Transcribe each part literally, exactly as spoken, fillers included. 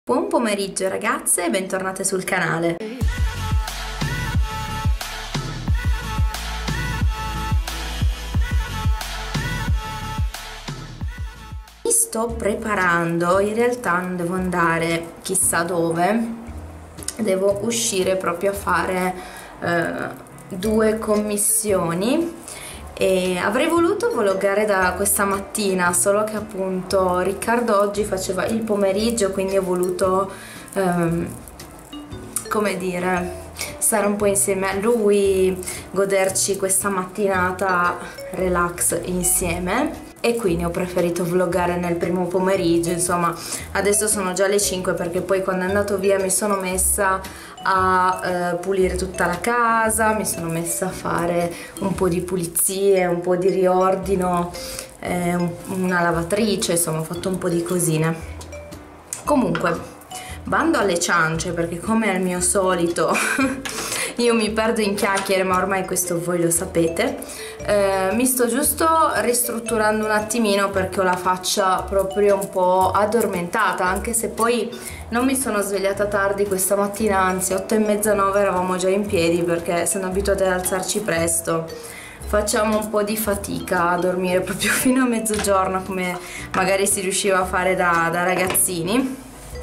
Buon pomeriggio ragazze e bentornate sul canale. Mi sto preparando, in realtà non devo andare chissà dove, devo uscire proprio a fare eh, due commissioni. E avrei voluto vloggare da questa mattina, solo che appunto Riccardo oggi faceva il pomeriggio, quindi ho voluto ehm, come dire, stare un po' insieme a lui, goderci questa mattinata relax insieme, e quindi ho preferito vloggare nel primo pomeriggio. Insomma, adesso sono già le cinque perché poi quando è andato via mi sono messa a eh, pulire tutta la casa, mi sono messa a fare un po' di pulizie, un po' di riordino, eh, una lavatrice, insomma ho fatto un po' di cosine. Comunque, bando alle ciance, perché come al mio solito io mi perdo in chiacchiere, ma ormai questo voi lo sapete. Eh, mi sto giusto ristrutturando un attimino perché ho la faccia proprio un po' addormentata, anche se poi non mi sono svegliata tardi questa mattina, anzi otto e mezza, nove eravamo già in piedi perché sono abituate ad alzarci presto. Facciamo un po' di fatica a dormire proprio fino a mezzogiorno come magari si riusciva a fare da, da ragazzini.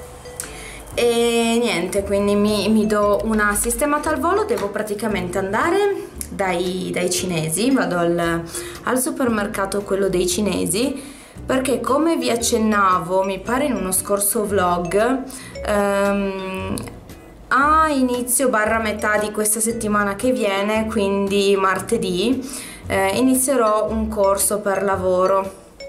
E niente, quindi mi, mi do una sistemata al volo. Devo praticamente andare dai, dai cinesi, vado al, al supermercato, quello dei cinesi, perché come vi accennavo, mi pare in uno scorso vlog, ehm, a inizio barra metà di questa settimana che viene, quindi martedì, eh, inizierò un corso per lavoro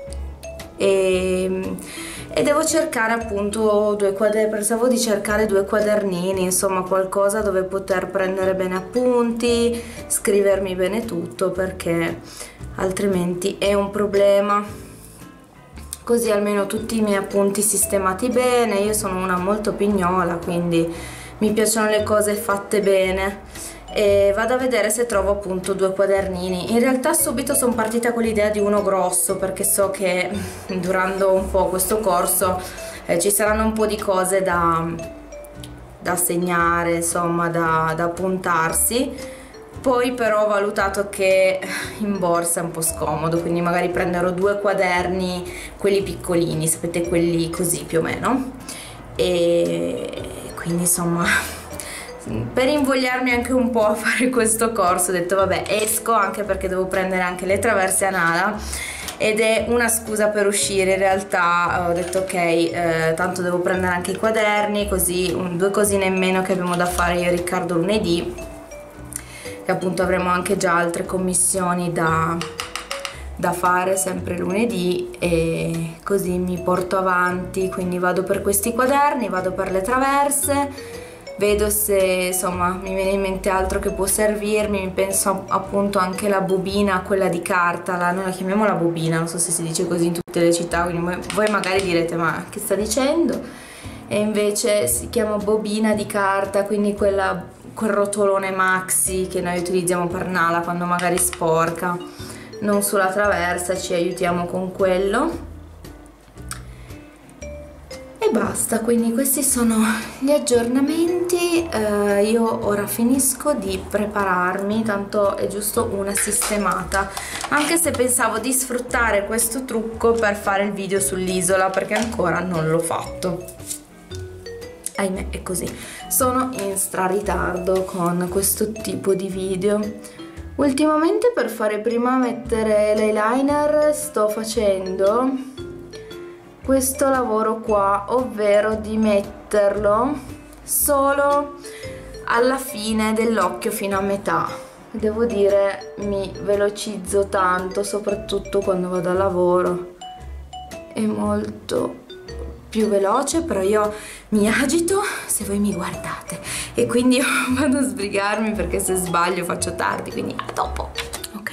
e... e devo cercare appunto due quaderni, pensavo di cercare due quadernini, insomma qualcosa dove poter prendere bene appunti, scrivermi bene tutto, perché altrimenti è un problema. Così almeno tutti i miei appunti sistemati bene. Io sono una molto pignola, quindi mi piacciono le cose fatte bene. E vado a vedere se trovo appunto due quadernini. In realtà subito sono partita con l'idea di uno grosso, perché so che durando un po' questo corso eh, ci saranno un po' di cose da, da segnare, insomma da, da appuntarsi. Poi però ho valutato che in borsa è un po' scomodo, quindi magari prenderò due quaderni, quelli piccolini, sapete, quelli così più o meno. E quindi insomma, per invogliarmi anche un po' a fare questo corso ho detto vabbè, esco, anche perché devo prendere anche le traverse a Nala ed è una scusa per uscire. In realtà ho detto ok, eh, tanto devo prendere anche i quaderni, così un, due cosine in meno che abbiamo da fare io e Riccardo lunedì, che appunto avremo anche già altre commissioni da, da fare sempre lunedì, e così mi porto avanti. Quindi vado per questi quaderni, vado per le traverse, vedo se insomma mi viene in mente altro che può servirmi. Mi penso appunto anche la bobina, quella di carta, la, noi la chiamiamo la bobina, non so se si dice così in tutte le città, quindi voi magari direte ma che sta dicendo, e invece si chiama bobina di carta, quindi quella, quel rotolone maxi che noi utilizziamo per Nala quando magari sporca, non sulla traversa, ci aiutiamo con quello. E basta, quindi questi sono gli aggiornamenti. eh, io ora finisco di prepararmi, tanto è giusto una sistemata, anche se pensavo di sfruttare questo trucco per fare il video sull'isola, perché ancora non l'ho fatto. Ahimè, è così, sono in stra ritardo con questo tipo di video. Ultimamente per fare prima mettere l'eyeliner sto facendo questo lavoro qua, ovvero di metterlo solo alla fine dell'occhio fino a metà. Devo dire mi velocizzo tanto, soprattutto quando vado al lavoro, è molto più veloce, però io mi agito se voi mi guardate e quindi io vado a sbrigarmi perché se sbaglio faccio tardi, quindi a dopo. Ok,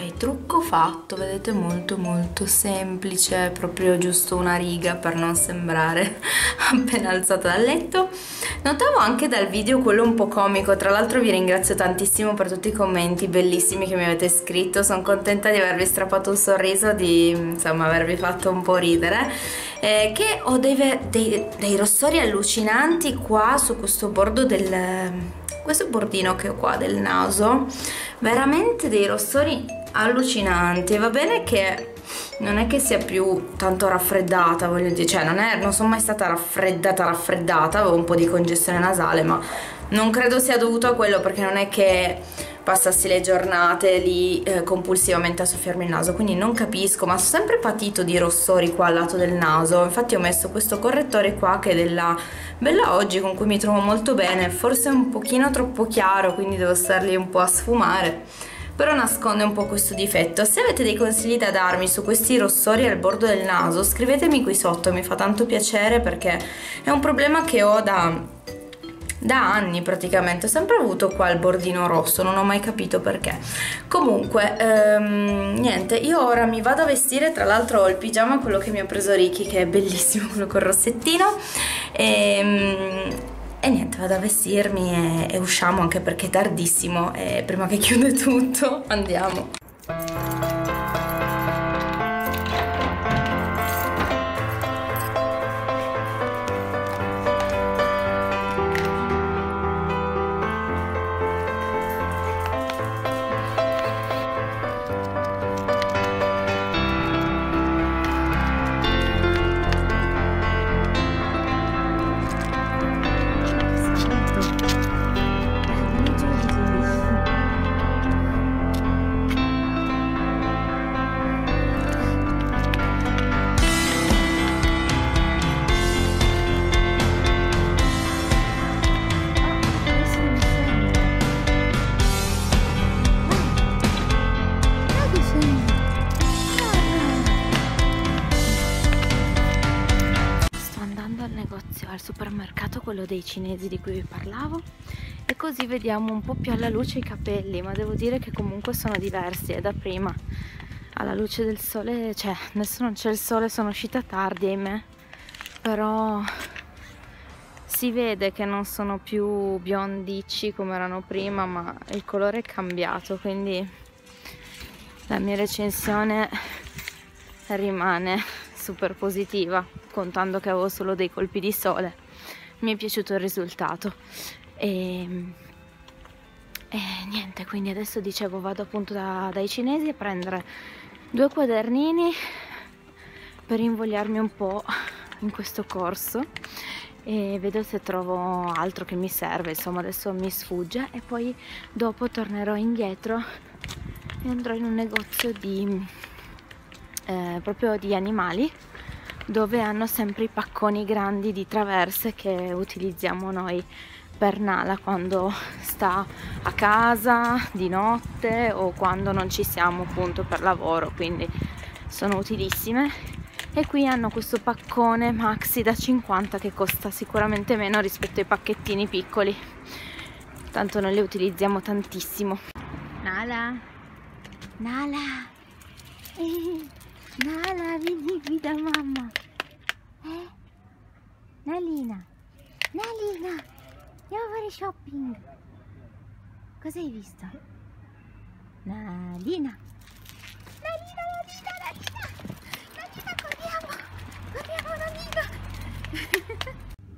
Ok, trucco fatto, vedete, molto molto semplice, proprio giusto una riga per non sembrare appena alzata dal letto. Notavo anche dal video quello un po' comico, tra l'altro vi ringrazio tantissimo per tutti i commenti bellissimi che mi avete scritto, sono contenta di avervi strappato un sorriso, di insomma avervi fatto un po' ridere, eh, che ho dei, dei, dei rossori allucinanti qua su questo bordo del... questo bordino che ho qua del naso, veramente dei rossori allucinanti. Va bene che non è che sia più tanto raffreddata, voglio dire, cioè non, è, non sono mai stata raffreddata raffreddata, avevo un po' di congestione nasale, ma non credo sia dovuto a quello, perché non è che passassi le giornate lì eh, compulsivamente a soffiarmi il naso, quindi non capisco, ma ho sempre patito di rossori qua al lato del naso. Infatti ho messo questo correttore qua che è della Bella Oggi, con cui mi trovo molto bene, forse è un pochino troppo chiaro, quindi devo star lì un po' a sfumare, però nasconde un po' questo difetto. Se avete dei consigli da darmi su questi rossori al bordo del naso, scrivetemi qui sotto, mi fa tanto piacere, perché è un problema che ho da... da anni praticamente, ho sempre avuto qua il bordino rosso, non ho mai capito perché. Comunque ehm, niente, io ora mi vado a vestire, tra l'altro ho il pigiama, quello che mi ha preso Ricky, che è bellissimo, quello col rossettino, e, e niente, vado a vestirmi e, e usciamo, anche perché è tardissimo e prima che chiude tutto andiamo. Al supermercato, quello dei cinesi di cui vi parlavo, e così vediamo un po' più alla luce i capelli, ma devo dire che comunque sono diversi, è da prima. Alla luce del sole, cioè adesso non c'è il sole, sono uscita tardi, ahimè, però si vede che non sono più biondicci come erano prima, ma il colore è cambiato, quindi la mia recensione rimane super positiva, contando che avevo solo dei colpi di sole. Mi è piaciuto il risultato e, e niente, quindi adesso dicevo vado appunto da, dai cinesi a prendere due quadernini per invogliarmi un po' in questo corso e vedo se trovo altro che mi serve, insomma adesso mi sfugge, e poi dopo tornerò indietro e andrò in un negozio di Eh, proprio di animali, dove hanno sempre i pacconi grandi di traverse che utilizziamo noi per Nala quando sta a casa di notte o quando non ci siamo appunto per lavoro, quindi sono utilissime. E qui hanno questo paccone maxi da cinquanta che costa sicuramente meno rispetto ai pacchettini piccoli, tanto noi le utilizziamo tantissimo. Nala, Nala, eh. Nala, vieni qui da mamma. Eh? Nalina, Nalina, andiamo a fare shopping. Cosa hai visto? Nalina, Nalina, Nalina, Nalina, Nalina, corriamo, corriamo Nalina.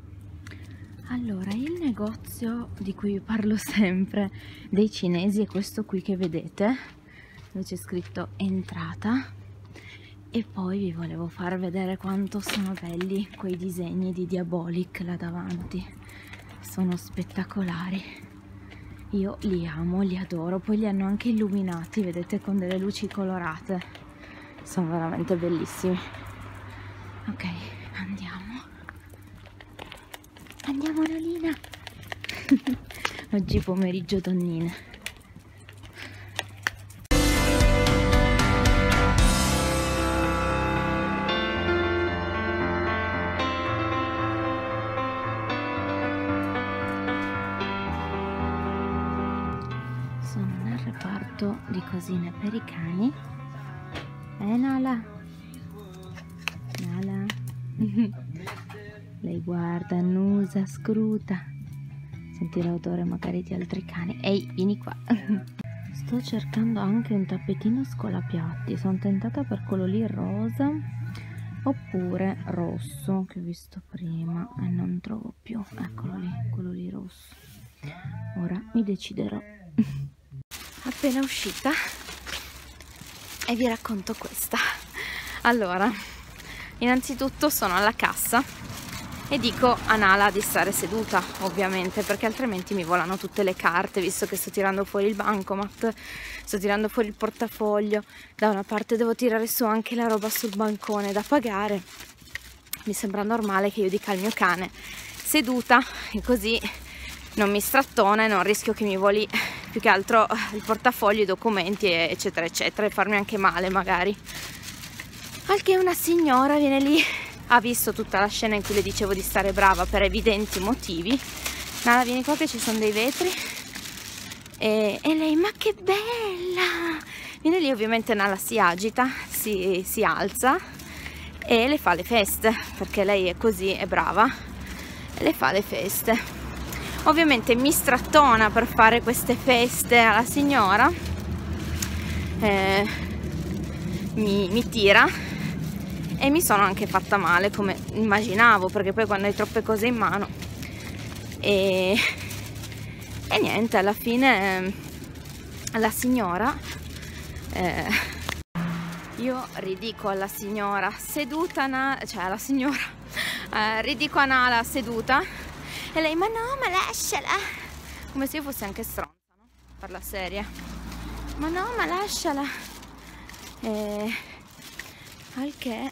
Allora, il negozio di cui vi parlo sempre dei cinesi è questo qui che vedete, dove c'è scritto entrata. E poi vi volevo far vedere quanto sono belli quei disegni di Diabolic là davanti, sono spettacolari, io li amo, li adoro. Poi li hanno anche illuminati, vedete, con delle luci colorate, sono veramente bellissimi. Ok, andiamo, andiamo Nalina. Oggi pomeriggio donnine. botto di cosine per i cani. Eh Nala? Nala? Lei guarda, annusa, scruta. Senti l'odore magari di altri cani. Ehi, vieni qua. Sto cercando anche un tappetino scolapiatti. Sono tentata per quello lì rosa oppure rosso che ho visto prima e non trovo più. Eccolo lì, quello lì rosso. Ora mi deciderò. Appena uscita e vi racconto questa. Allora, innanzitutto sono alla cassa e dico a Nala di stare seduta, ovviamente, perché altrimenti mi volano tutte le carte, visto che sto tirando fuori il bancomat, sto tirando fuori il portafoglio, da una parte devo tirare su anche la roba sul bancone da pagare. Mi sembra normale che io dica al mio cane seduta, e così non mi strattona e non rischio che mi voli più che altro il portafoglio, i documenti eccetera eccetera, e farmi anche male magari. Al che una signora viene lì, ha visto tutta la scena in cui le dicevo di stare brava per evidenti motivi. Nala, vieni qua che ci sono dei vetri. E, e lei, ma che bella! Viene lì, ovviamente Nala si agita, si, si alza e le fa le feste, perché lei è così, è brava, e le fa le feste. Ovviamente mi strattona per fare queste feste alla signora, eh, mi, mi tira. E mi sono anche fatta male, come immaginavo, perché poi quando hai troppe cose in mano e, e niente, alla fine la signora eh, io ridico alla signora seduta, cioè alla signora eh, ridico a Nala seduta e lei, ma no, ma lasciala, come se io fossi anche stronza, no? Per la serie, ma no, ma lasciala. E al che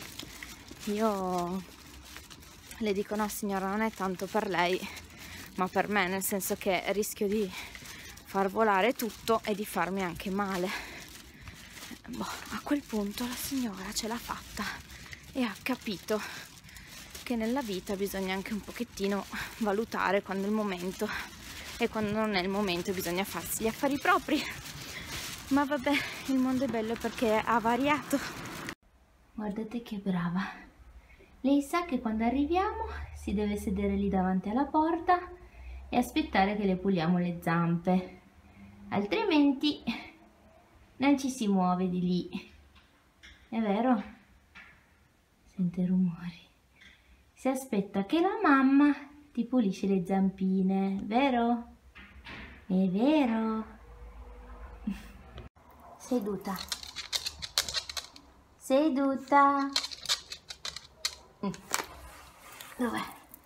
io le dico, no signora, non è tanto per lei ma per me, nel senso che rischio di far volare tutto e di farmi anche male. Boh, a quel punto la signora ce l'ha fatta e ha capito che nella vita bisogna anche un pochettino valutare quando è il momento e quando non è il momento bisogna farsi gli affari propri. Ma vabbè, il mondo è bello perché ha variato. Guardate che brava. Lei sa che quando arriviamo si deve sedere lì davanti alla porta e aspettare che le puliamo le zampe, altrimenti non ci si muove di lì. È vero? Sente rumori. Si aspetta che la mamma ti pulisce le zampine, vero? È vero? Seduta. Seduta. Mm. Dov'è?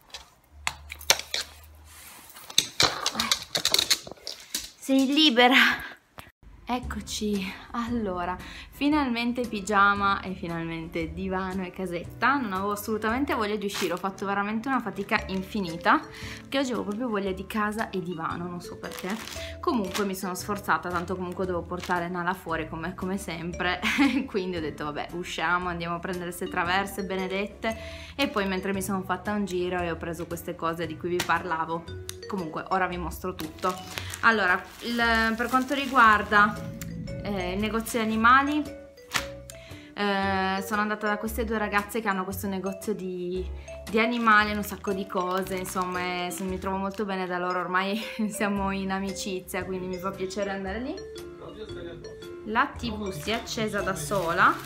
Sei libera. Eccoci, allora, finalmente pigiama e finalmente divano e casetta. Non avevo assolutamente voglia di uscire, ho fatto veramente una fatica infinita, che oggi avevo proprio voglia di casa e divano, non so perché. Comunque mi sono sforzata, tanto comunque devo portare Nala fuori come, come sempre, quindi ho detto vabbè, usciamo, andiamo a prendere queste traverse benedette, e poi mentre mi sono fatta un giro e ho preso queste cose di cui vi parlavo. Comunque ora vi mostro tutto. Allora, il, per quanto riguarda eh, il negozio di animali, eh, sono andata da queste due ragazze che hanno questo negozio di, di animali, un sacco di cose, insomma, e, mi trovo molto bene da loro, ormai siamo in amicizia, quindi mi fa piacere andare lì. La tivù si è accesa da sola.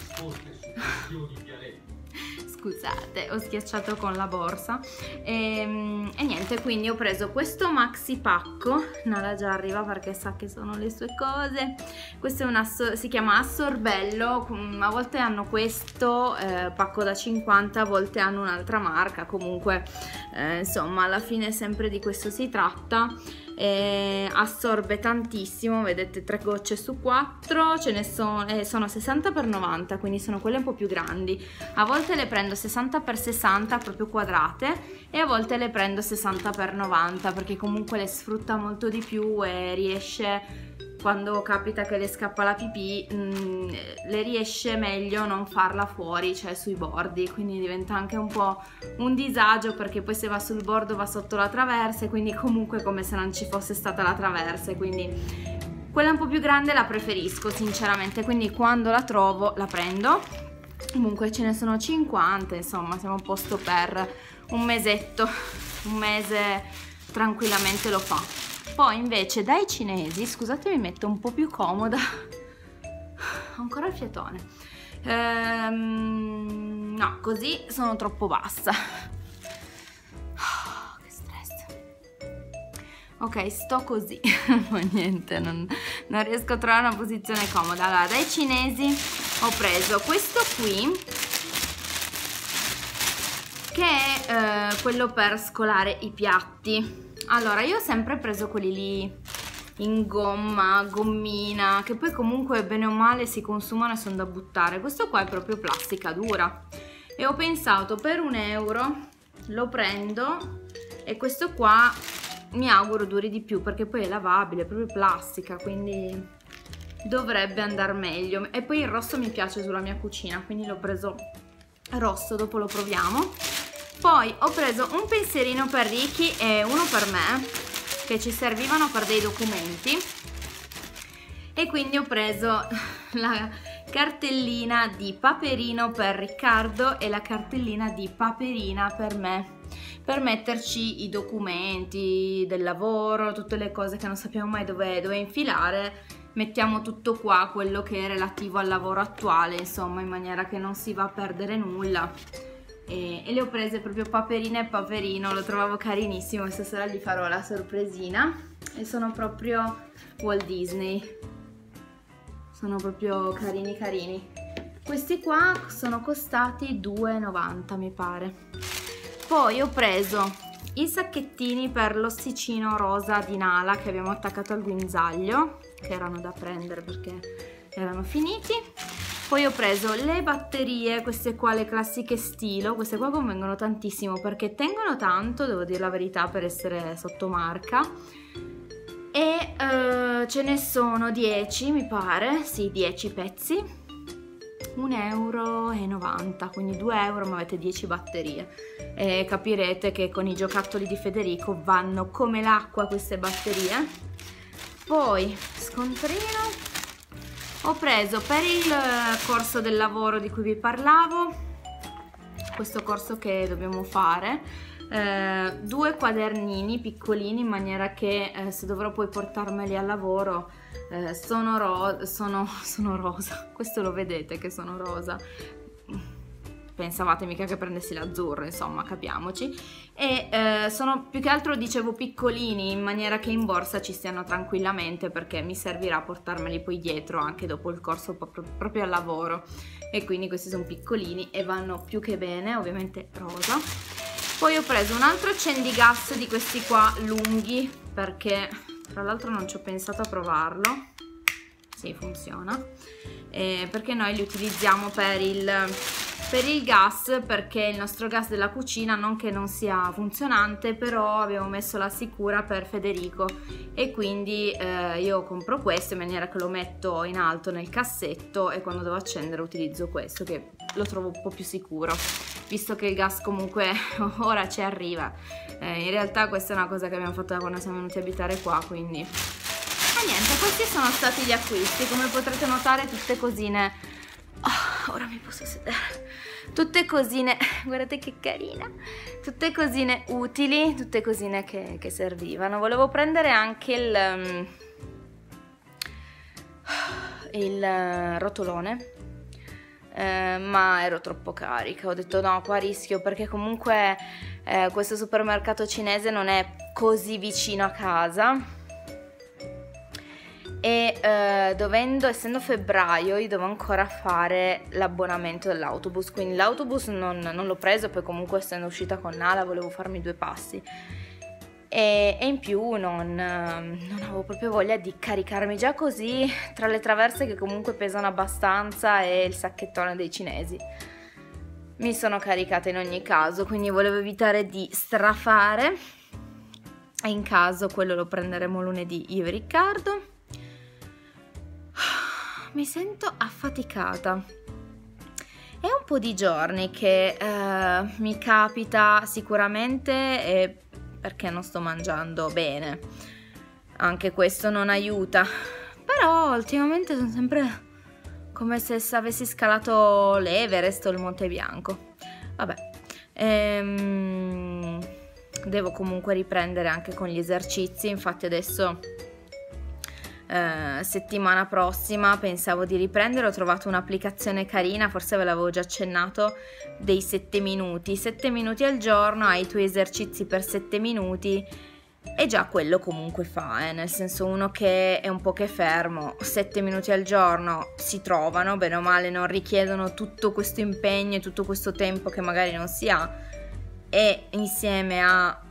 Scusate, ho schiacciato con la borsa e, e niente, quindi ho preso questo maxi pacco. Nala già arriva perché sa che sono le sue cose. Questo è un si chiama assorbello, a volte hanno questo eh, pacco da cinquanta, a volte hanno un'altra marca, comunque eh, insomma alla fine sempre di questo si tratta. Eh, assorbe tantissimo, vedete, tre gocce su quattro, ce ne sono, eh, sono sessanta per novanta, quindi sono quelle un po' più grandi. A volte le prendo sessanta per sessanta, proprio quadrate, e a volte le prendo sessanta per novanta perché comunque le sfrutta molto di più e riesce, quando capita che le scappa la pipì, mh, le riesce meglio non farla fuori, cioè sui bordi, quindi diventa anche un po' un disagio, perché poi se va sul bordo va sotto la traversa, e quindi comunque come se non ci fosse stata la traversa, quindi Quella un po' più grande la preferisco sinceramente, quindi quando la trovo la prendo. Comunque ce ne sono cinquanta, insomma siamo a posto per un mesetto, un mese tranquillamente lo fa. Poi invece dai cinesi, scusate mi metto un po' più comoda, ho ancora il fiatone, ehm, no così sono troppo bassa. Ok, sto così, ma niente, non, non riesco a trovare una posizione comoda. Allora, dai cinesi ho preso questo qui, che è eh, quello per scolare i piatti. Allora, io ho sempre preso quelli lì in gomma, gommina, che poi comunque bene o male si consumano e sono da buttare. Questo qua è proprio plastica dura. E ho pensato, per un euro lo prendo e questo qua mi auguro duri di più perché poi è lavabile, è proprio plastica, quindi dovrebbe andare meglio. E poi il rosso mi piace sulla mia cucina, quindi l'ho preso rosso, dopo lo proviamo. Poi ho preso un pensierino per Ricky e uno per me, che ci servivano per dei documenti, e quindi ho preso la cartellina di Paperino per Riccardo e la cartellina di Paperina per me, per metterci i documenti del lavoro, tutte le cose che non sappiamo mai dove, dove infilare. Mettiamo tutto qua, quello che è relativo al lavoro attuale, insomma, in maniera che non si va a perdere nulla. E, e le ho prese proprio Paperina e Paperino, lo trovavo carinissimo e stasera gli farò la sorpresina. E sono proprio Walt Disney, sono proprio carini carini. Questi qua sono costati due e novanta mi pare. Poi ho preso i sacchettini per l'ossicino rosa di Nala che abbiamo attaccato al guinzaglio, che erano da prendere perché erano finiti. Poi ho preso le batterie, queste qua, le classiche stilo. Queste qua convengono tantissimo perché tengono tanto, devo dire la verità, per essere sottomarca. E uh, ce ne sono dieci mi pare, sì, dieci pezzi, un euro e novanta, quindi due euro ma avete dieci batterie. E capirete che con i giocattoli di Federico vanno come l'acqua queste batterie. Poi scontrino, ho preso per il corso del lavoro di cui vi parlavo, questo corso che dobbiamo fare, eh, due quadernini piccolini in maniera che eh, se dovrò poi portarmeli al lavoro eh, sono, ro sono, sono rosa, questo lo vedete che sono rosa. Pensavate mica che prendessi l'azzurro, insomma, capiamoci. E eh, sono più che altro, dicevo, piccolini in maniera che in borsa ci stiano tranquillamente, perché mi servirà a portarmeli poi dietro anche dopo il corso proprio, proprio al lavoro. E quindi questi sono piccolini e vanno più che bene, ovviamente rosa. Poi ho preso un altro accendigas di questi qua lunghi, perché tra l'altro non ci ho pensato a provarlo. Sì, funziona. Eh, perché noi li utilizziamo per il... per il gas, perché il nostro gas della cucina non che non sia funzionante, però abbiamo messo la sicura per Federico e quindi eh, io compro questo in maniera che lo metto in alto nel cassetto e quando devo accendere utilizzo questo, che lo trovo un po' più sicuro, visto che il gas comunque ora ci arriva. Eh, in realtà questa è una cosa che abbiamo fatto da quando siamo venuti a abitare qua, quindi... E niente, questi sono stati gli acquisti. Come potrete notare, tutte cosine... Oh, ora mi posso sedere. Tutte cosine, guardate che carina, tutte cosine utili, tutte cosine che, che servivano. Volevo prendere anche il, um, il rotolone, eh, ma ero troppo carica. Ho detto no, qua rischio, perché comunque eh, questo supermercato cinese non è così vicino a casa. E eh, dovendo, essendo febbraio, io devo ancora fare l'abbonamento dell'autobus, quindi l'autobus non, non l'ho preso, poi comunque essendo uscita con Nala volevo farmi due passi e, e in più non, non avevo proprio voglia di caricarmi già così tra le traverse che comunque pesano abbastanza e il sacchettone dei cinesi. Mi sono caricata in ogni caso, quindi volevo evitare di strafare e in caso quello lo prenderemo lunedì io e Riccardo. Mi sento affaticata. È un po' di giorni che eh, mi capita sicuramente, e perché non sto mangiando bene, anche questo non aiuta, però ultimamente sono sempre come se avessi scalato l'Everest o il Monte Bianco. Vabbè, ehm, devo comunque riprendere anche con gli esercizi, infatti adesso eh, settimana prossima pensavo di riprendere, ho trovato un'applicazione carina, forse ve l'avevo già accennato, dei sette minuti, sette minuti al giorno, hai i tuoi esercizi per sette minuti e già quello comunque fa, eh, nel senso, uno che è un po' che fermo, sette minuti al giorno si trovano, bene o male non richiedono tutto questo impegno e tutto questo tempo che magari non si ha, e insieme a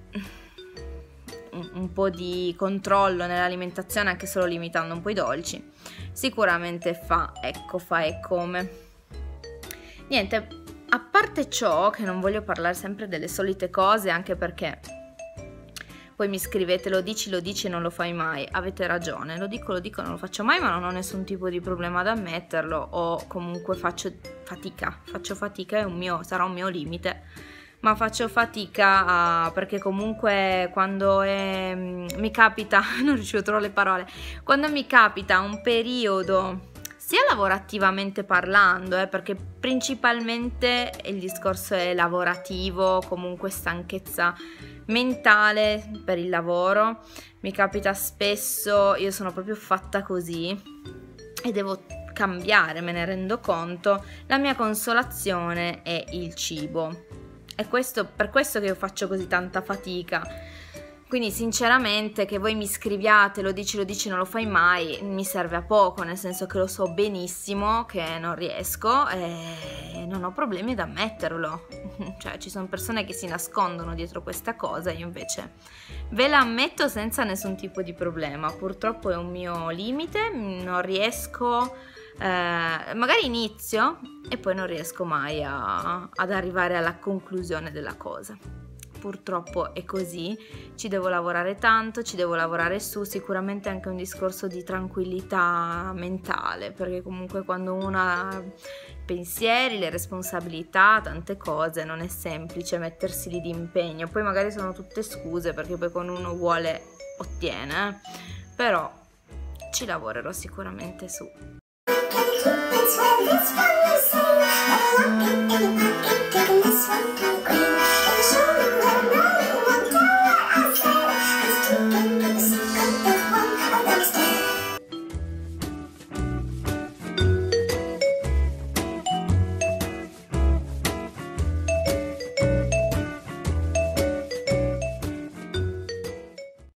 un, un po' di controllo nell'alimentazione, anche solo limitando un po' i dolci, sicuramente fa, ecco, fa e come. Niente, a parte ciò, che non voglio parlare sempre delle solite cose, anche perché poi mi scrivete lo dici, lo dici e non lo fai mai. Avete ragione, lo dico, lo dico, non lo faccio mai, ma non ho nessun tipo di problema ad ammetterlo, o comunque faccio fatica, faccio fatica, è un mio, sarà un mio limite, ma faccio fatica a, perché comunque quando è, mi capita, non riuscivo a trovare le parole, quando mi capita un periodo, sia lavorativamente parlando, eh, perché principalmente il discorso è lavorativo, comunque stanchezza mentale per il lavoro, mi capita spesso, io sono proprio fatta così e devo cambiare, me ne rendo conto, la mia consolazione è il cibo, è questo, per questo che io faccio così tanta fatica. Quindi sinceramente che voi mi scriviate lo dici, lo dici, non lo fai mai, mi serve a poco, nel senso che lo so benissimo che non riesco e non ho problemi ad ammetterlo. Cioè ci sono persone che si nascondono dietro questa cosa, io invece ve la ammetto senza nessun tipo di problema. Purtroppo è un mio limite, non riesco, eh, magari inizio e poi non riesco mai a, ad arrivare alla conclusione della cosa. Purtroppo è così, ci devo lavorare tanto, ci devo lavorare su, sicuramente anche un discorso di tranquillità mentale, perché comunque quando uno ha pensieri, le responsabilità, tante cose, non è semplice mettersi lì di impegno. Poi magari sono tutte scuse, perché poi quando uno vuole ottiene, però ci lavorerò sicuramente su.